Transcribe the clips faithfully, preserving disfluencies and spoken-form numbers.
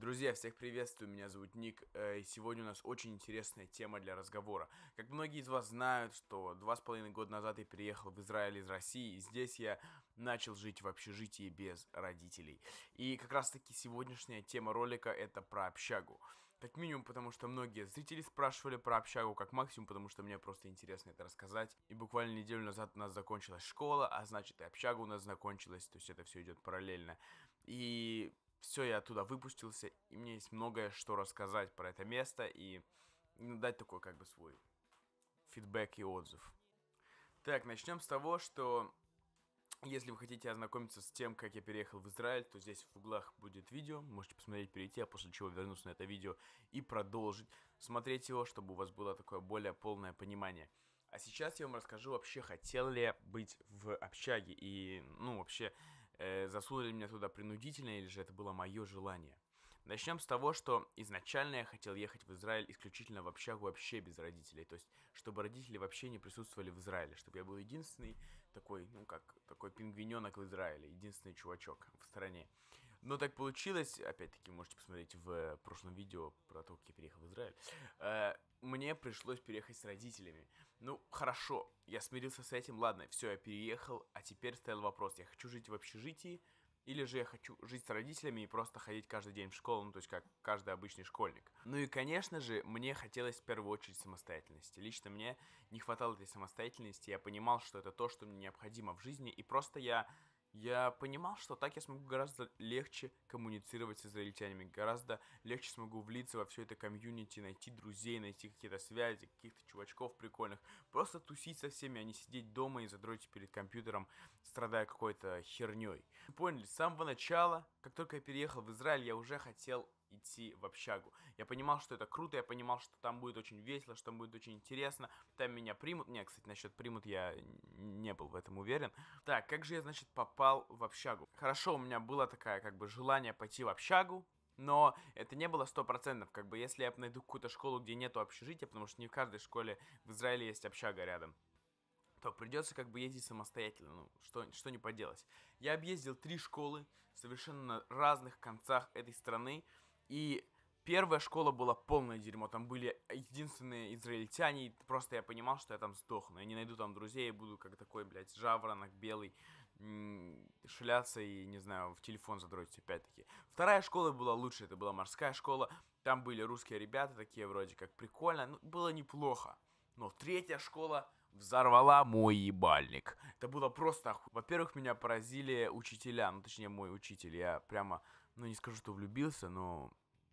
Друзья, всех приветствую, меня зовут Ник, э, и сегодня у нас очень интересная тема для разговора. Как многие из вас знают, что два с половиной года назад я переехал в Израиль из России, и здесь я начал жить в общежитии без родителей. И как раз таки сегодняшняя тема ролика — это про общагу. Как минимум, потому что многие зрители спрашивали про общагу, как максимум, потому что мне просто интересно это рассказать. И буквально неделю назад у нас закончилась школа, а значит и общага у нас закончилась, то есть это все идет параллельно. И все, я оттуда выпустился, и мне есть многое что рассказать про это место и ну, дать такой как бы свой фидбэк и отзыв. Так, начнем с того, что если вы хотите ознакомиться с тем, как я переехал в Израиль, то здесь в углах будет видео, можете посмотреть, перейти, а после чего вернуться на это видео и продолжить смотреть его, чтобы у вас было такое более полное понимание. А сейчас я вам расскажу вообще, хотел ли я быть в общаге и, ну, вообще, э, засунули меня туда принудительно или же это было мое желание. Начнем с того, что изначально я хотел ехать в Израиль исключительно в общагу вообще без родителей. То есть, чтобы родители вообще не присутствовали в Израиле. Чтобы я был единственный такой, ну как, такой пингвиненок в Израиле. Единственный чувачок в стране. Но так получилось, опять-таки, можете посмотреть в прошлом видео про то, как я переехал в Израиль. Э, мне пришлось переехать с родителями. Ну, хорошо, я смирился с этим, ладно, все, я переехал, а теперь стоял вопрос, я хочу жить в общежитии, или же я хочу жить с родителями и просто ходить каждый день в школу, ну, то есть как каждый обычный школьник. Ну и, конечно же, мне хотелось в первую очередь самостоятельности. Лично мне не хватало этой самостоятельности, я понимал, что это то, что мне необходимо в жизни, и просто я... Я понимал, что так я смогу гораздо легче коммуницировать с израильтянами, гораздо легче смогу влиться во все это комьюнити, найти друзей, найти какие-то связи, каких-то чувачков прикольных, просто тусить со всеми, а не сидеть дома и задротить перед компьютером, страдая какой-то херней. Вы поняли, с самого начала, как только я переехал в Израиль, я уже хотел идти в общагу. Я понимал, что это круто, я понимал, что там будет очень весело, что там будет очень интересно, там меня примут. Не, кстати, насчет примут я не был в этом уверен. Так, как же я, значит, попал в общагу? Хорошо, у меня было такое, как бы, желание пойти в общагу, но это не было сто процентов. Как бы, если я найду какую-то школу, где нету общежития, потому что не в каждой школе в Израиле есть общага рядом, то придется как бы ездить самостоятельно, ну, что, что не поделать. Я объездил три школы совершенно на разных концах этой страны, и первая школа была полное дерьмо, там были единственные израильтяне, и просто я понимал, что я там сдохну, я не найду там друзей, я буду как такой, блядь, жаворонок белый, м- шляться и, не знаю, в телефон задротить опять-таки. Вторая школа была лучше, это была морская школа, там были русские ребята такие вроде как прикольно, ну, было неплохо. Но третья школа взорвала мой ебальник. Это было просто оху... Во-первых, меня поразили учителя, ну, точнее, мой учитель. Я прямо, ну, не скажу, что влюбился, но,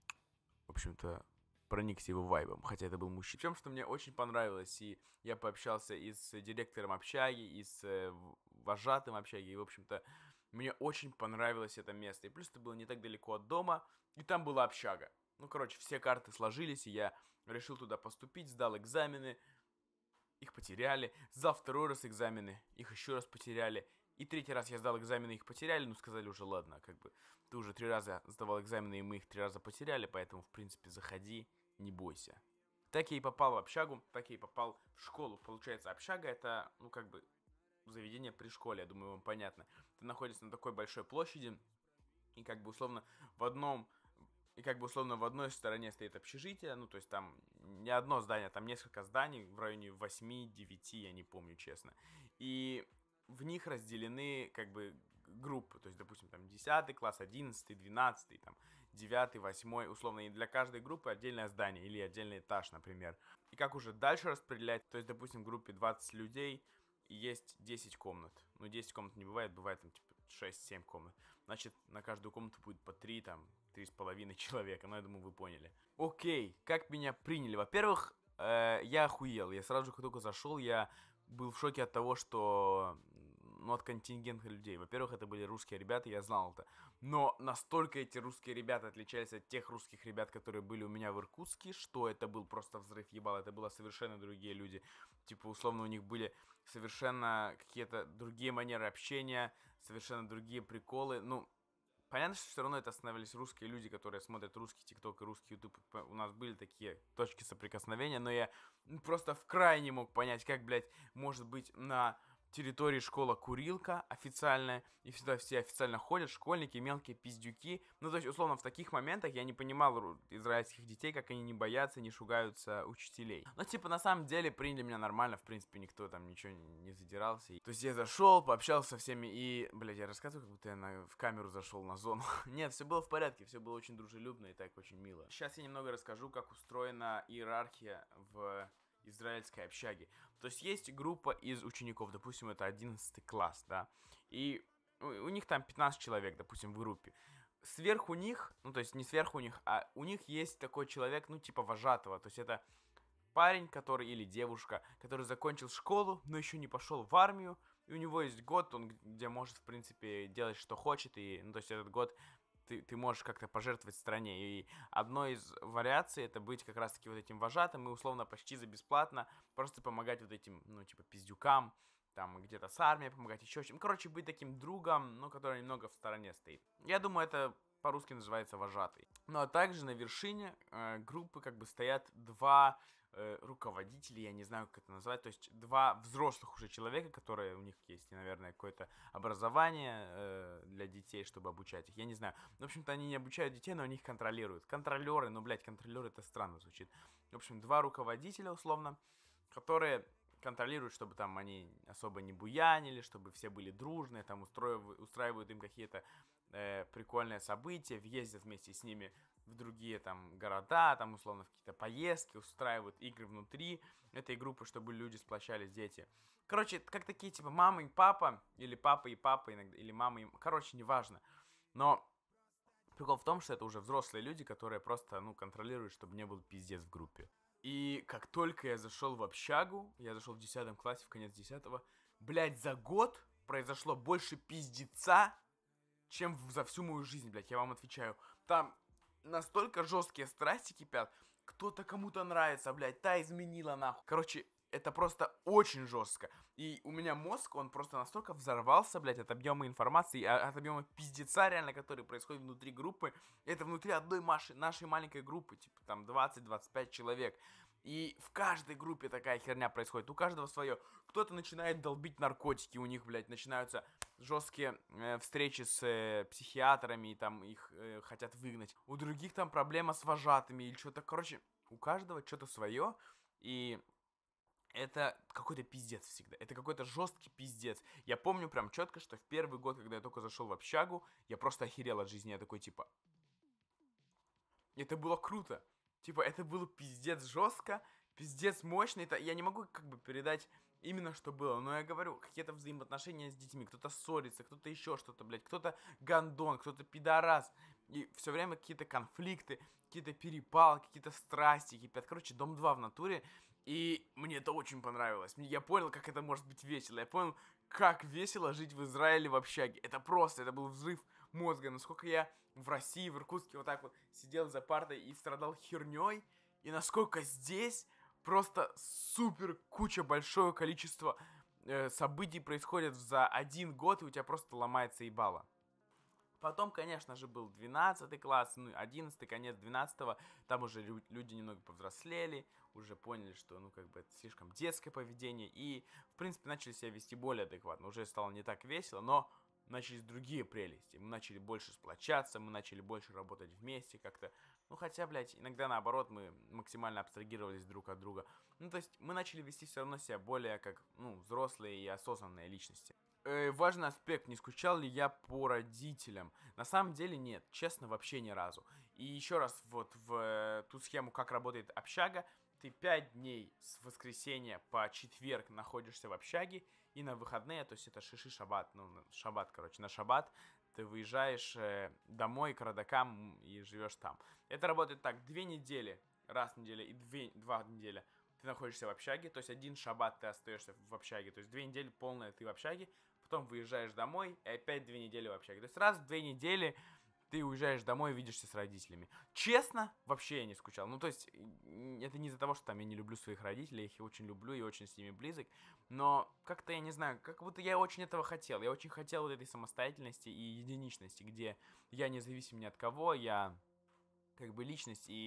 в общем-то, проникся его вайбом, хотя это был мужчина. Причем, что мне очень понравилось, и я пообщался и с директором общаги, и с э, вожатым общаги, и, в общем-то, мне очень понравилось это место. И плюс это было не так далеко от дома, и там была общага. Ну, короче, все карты сложились, и я решил туда поступить, сдал экзамены, их потеряли, сдал второй раз экзамены, их еще раз потеряли, и третий раз я сдал экзамены, их потеряли, ну сказали уже, ладно, как бы, ты уже три раза сдавал экзамены, и мы их три раза потеряли, поэтому, в принципе, заходи, не бойся. Так я и попал в общагу, так я и попал в школу. Получается, общага — это, ну, как бы, заведение при школе, я думаю, вам понятно. Это находится на такой большой площади, и, как бы, условно, в одном и как бы условно в одной стороне стоит общежитие, ну то есть там не одно здание, там несколько зданий в районе восьми-девяти, я не помню честно. И в них разделены как бы группы, то есть, допустим, там десятый класс, одиннадцатый, двенадцатый, там девятый, восьмой, условно, и для каждой группы отдельное здание или отдельный этаж, например. И как уже дальше распределять, то есть, допустим, в группе двадцать людей, и есть десять комнат. Ну, десять комнат не бывает, бывает там типа шесть-семь комнат. Значит, на каждую комнату будет по три, там, три с половиной человека. Ну, я думаю, вы поняли. Окей, как меня приняли? Во-первых, э, я охуел. Я сразу же, как только зашел, я был в шоке от того, что... Ну, от контингента людей. Во-первых, это были русские ребята, я знал это. Но настолько эти русские ребята отличались от тех русских ребят, которые были у меня в Иркутске, что это был просто взрыв ебал. Это было совершенно другие люди. Типа, условно, у них были совершенно какие-то другие манеры общения, совершенно другие приколы. Ну, понятно, что все равно это остановились русские люди, которые смотрят русский ТикТок и русский Ютуб. У нас были такие точки соприкосновения, но я просто в крайне мог понять, как, блядь, может быть на территории школа курилка официальная, и сюда все официально ходят, школьники, мелкие пиздюки. Ну, то есть, условно, в таких моментах я не понимал ру- израильских детей, как они не боятся, не шугаются учителей. Но, типа, на самом деле, приняли меня нормально, в принципе, никто там ничего не, не задирался. И- То есть, я зашел, пообщался со всеми, и, блядь, я рассказываю, как будто я на- в камеру зашел на зону. Нет, все было в порядке, все было очень дружелюбно и так очень мило. Сейчас я немного расскажу, как устроена иерархия в израильской общаге. То есть есть группа из учеников, допустим, это одиннадцатый класс, да, и у, у них там пятнадцать человек, допустим, в группе. Сверху них, ну то есть не сверху них, а у них есть такой человек, ну типа вожатого, то есть это парень, который или девушка, который закончил школу, но еще не пошел в армию, и у него есть год, он где может, в принципе, делать, что хочет, и, ну, то есть этот год ты, ты можешь как-то пожертвовать стране. И одной из вариаций это быть как раз-таки вот этим вожатым и условно почти за бесплатно просто помогать вот этим, ну, типа, пиздюкам, там, где-то с армией помогать, еще чем. Короче, быть таким другом, ну, который немного в стороне стоит. Я думаю, это по-русски называется вожатый. Ну, а также на вершине э, группы как бы стоят два э, руководителя, я не знаю, как это назвать, то есть два взрослых уже человека, которые у них есть, наверное, какое-то образование э, для детей, чтобы обучать их, я не знаю. В общем-то, они не обучают детей, но они их контролируют. Контролеры, ну, блядь, контролеры это странно звучит. В общем, два руководителя, условно, которые контролируют, чтобы там они особо не буянили, чтобы все были дружные, там устраивают, устраивают им какие-то э, прикольные события, ездят вместе с ними в другие там города, там условно в какие-то поездки, устраивают игры внутри этой группы, чтобы люди сплощались, дети. Короче, как такие типа мама и папа, или папа и папа иногда, или мама и... Короче, неважно. Но прикол в том, что это уже взрослые люди, которые просто, ну, контролируют, чтобы не был пиздец в группе. И как только я зашел в общагу, я зашел в десятом классе, в конец десятого, блядь, за год произошло больше пиздеца, чем за всю мою жизнь, блядь, я вам отвечаю. Там настолько жесткие страсти кипят, кто-то кому-то нравится, блядь, та изменила нахуй. Короче, это просто очень жестко. И у меня мозг, он просто настолько взорвался, блядь, от объема информации, от объема пиздеца реально, который происходит внутри группы. Это внутри одной нашей, нашей маленькой группы, типа там двадцать-двадцать пять человек. И в каждой группе такая херня происходит, у каждого свое. Кто-то начинает долбить наркотики, у них, блядь, начинаются жесткие э, встречи с э, психиатрами, и там их э, хотят выгнать. У других там проблема с вожатыми или что-то. Короче, у каждого что-то свое, и это какой-то пиздец всегда. Это какой-то жесткий пиздец. Я помню прям четко, что в первый год, когда я только зашел в общагу, я просто охерел от жизни. Я такой, типа, это было круто. Типа, это было пиздец жестко, пиздец мощно. Это я не могу как бы передать именно что было. Но я говорю, какие-то взаимоотношения с детьми. Кто-то ссорится, кто-то еще что-то, блядь. Кто-то гандон, кто-то пидорас. И все время какие-то конфликты, какие-то перепалки, какие-то страсти кипят. Короче, Дом два в натуре. И мне это очень понравилось. Я понял, как это может быть весело. Я понял, как весело жить в Израиле в общаге. Это просто, это был взрыв мозга. Насколько я в России, в Иркутске вот так вот сидел за партой и страдал херней. И насколько здесь просто супер куча, большое количество э, событий происходит за один год, и у тебя просто ломается ебало. Потом, конечно же, был двенадцатый класс, ну, одиннадцатый, конец двенадцатого, там уже лю- люди немного повзрослели, уже поняли, что, ну, как бы, это слишком детское поведение, и, в принципе, начали себя вести более адекватно, уже стало не так весело, но начались другие прелести, мы начали больше сплочаться, мы начали больше работать вместе как-то, ну, хотя, блядь, иногда, наоборот, мы максимально абстрагировались друг от друга, ну, то есть, мы начали вести все равно себя более, как, ну, взрослые и осознанные личности. Э, важный аспект, не скучал ли я по родителям? На самом деле нет, честно, вообще ни разу. И еще раз, вот в э, ту схему, как работает общага, ты пять дней с воскресенья по четверг находишься в общаге, и на выходные, то есть это шиши шаббат, ну, шаббат, короче, на шаббат ты выезжаешь э, домой к родакам и живешь там. Это работает так, две недели, раз в неделю и две, два недели ты находишься в общаге, то есть один шаббат ты остаешься в общаге, то есть две недели полная ты в общаге, потом выезжаешь домой, и опять две недели в общаге. То есть раз в две недели ты уезжаешь домой и видишься с родителями. Честно, вообще я не скучал. Ну, то есть, это не из-за того, что там я не люблю своих родителей, я их очень люблю и очень с ними близок, но как-то, я не знаю, как будто я очень этого хотел. Я очень хотел вот этой самостоятельности и единичности, где я независим ни от кого, я как бы личность, и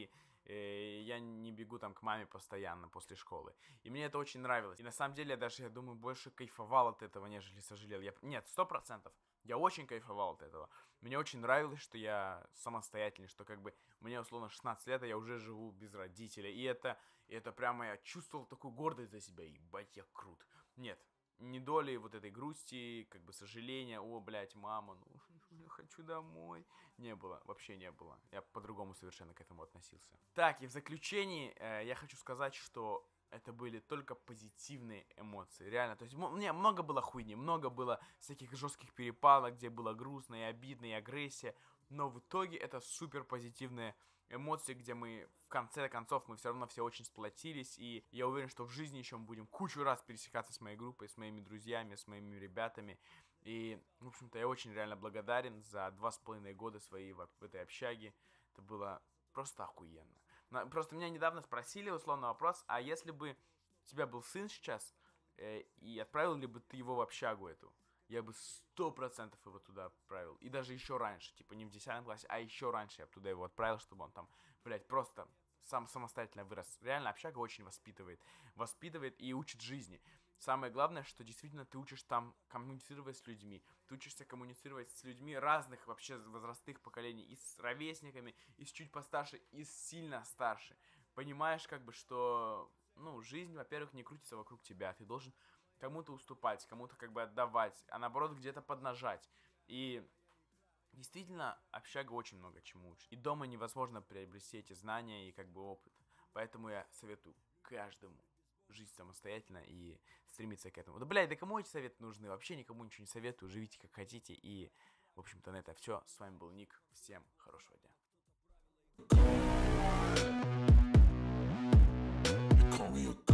э, я не бегу там к маме постоянно после школы. И мне это очень нравилось. И на самом деле я даже, я думаю, больше кайфовал от этого, нежели сожалел. Я... Нет, сто процентов. Я очень кайфовал от этого. Мне очень нравилось, что я самостоятельный, что как бы мне условно шестнадцать лет, а я уже живу без родителей. И это, и это прямо я чувствовал такую гордость за себя. Ебать, я крут. Нет, ни доли вот этой грусти, как бы сожаления, о, блядь, мама, ну, я хочу домой. Не было, вообще не было. Я по-другому совершенно к этому относился. Так, и в заключении э, я хочу сказать, что это были только позитивные эмоции, реально. То есть, не, много было хуйни, много было всяких жестких перепалок, где было грустно и обидно, и агрессия. Но в итоге это супер позитивные эмоции, где мы в конце концов мы все равно все очень сплотились, и я уверен, что в жизни еще мы будем кучу раз пересекаться с моей группой, с моими друзьями, с моими ребятами. И, в общем-то, я очень реально благодарен за два с половиной года своей в, в этой общаге. Это было просто охуенно. Но, просто меня недавно спросили условно вопрос, а если бы у тебя был сын сейчас, э, и отправил ли бы ты его в общагу эту? Я бы сто процентов его туда отправил. И даже еще раньше, типа не в десятом классе, а еще раньше я бы туда его отправил, чтобы он там, блядь, просто сам самостоятельно вырос. Реально, общага очень воспитывает. Воспитывает и учит жизни. Самое главное, что действительно ты учишь там коммуницировать с людьми. Ты учишься коммуницировать с людьми разных вообще возрастных поколений. И с ровесниками, и с чуть постарше, и с сильно старше. Понимаешь, как бы, что, ну, жизнь, во-первых, не крутится вокруг тебя. Ты должен кому-то уступать, кому-то как бы отдавать, а наоборот где-то поднажать. И действительно, общага очень много чему учит. И дома невозможно приобрести эти знания и как бы опыт. Поэтому я советую каждому жить самостоятельно и стремиться к этому. Да, блядь, да кому эти советы нужны? Вообще никому ничего не советую. Живите как хотите. И, в общем-то, на это все. С вами был Ник. Всем хорошего дня.